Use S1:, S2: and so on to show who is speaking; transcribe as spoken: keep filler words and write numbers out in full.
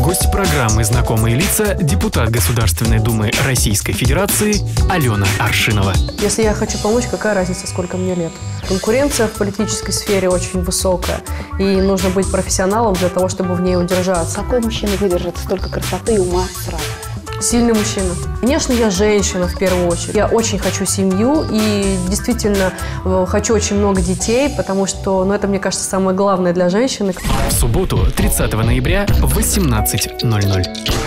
S1: Гость программы «Знакомые лица» депутат Государственной Думы Российской Федерации Алена Аршинова.
S2: Если я хочу помочь, какая разница, сколько мне лет? Конкуренция в политической сфере очень высокая, и нужно быть профессионалом для того, чтобы в ней удержаться.
S3: Какой мужчина выдержит столько красоты и ума сразу?
S2: Сильный мужчина. Конечно, я женщина в первую очередь. Я очень хочу семью и действительно хочу очень много детей, потому что, ну, это, мне кажется, самое главное для женщины.
S1: В субботу, тридцатого ноября в восемнадцать ноль ноль.